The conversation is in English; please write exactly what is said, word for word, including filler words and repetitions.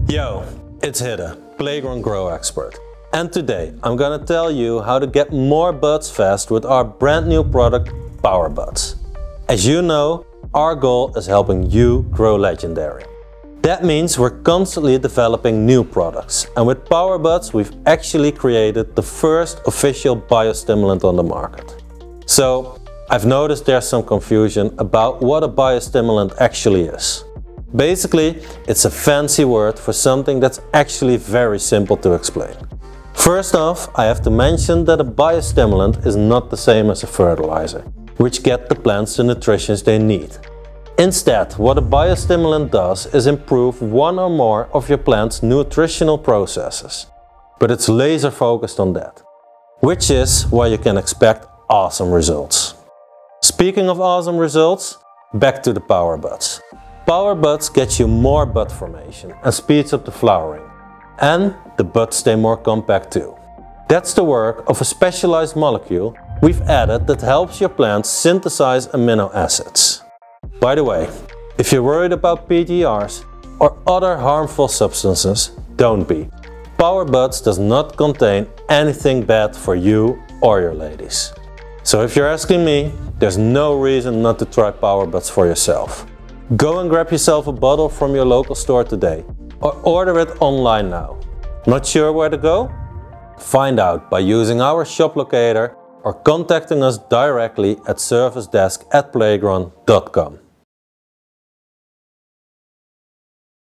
Yo, it's Hidde, Plagron Grow Expert. And today I'm gonna tell you how to get more buds fast with our brand new product, Power Buds. As you know, our goal is helping you grow legendary. That means we're constantly developing new products, and with Power Buds we've actually created the first official biostimulant on the market. So, I've noticed there's some confusion about what a biostimulant actually is. Basically, it's a fancy word for something that's actually very simple to explain. First off, I have to mention that a biostimulant is not the same as a fertilizer, which get the plants the nutrition they need. Instead, what a biostimulant does is improve one or more of your plant's nutritional processes. But it's laser focused on that, which is why you can expect awesome results. Speaking of awesome results, back to the Power Buds. Power Buds gets you more bud formation and speeds up the flowering. And the buds stay more compact too. That's the work of a specialized molecule we've added that helps your plants synthesize amino acids. By the way, if you're worried about P G Rs or other harmful substances, don't be. Power Buds does not contain anything bad for you or your ladies. So if you're asking me, there's no reason not to try Power Buds for yourself. Go and grab yourself a bottle from your local store today, or order it online now. Not sure where to go? Find out by using our shop locator or contacting us directly at service desk at plagron dot com.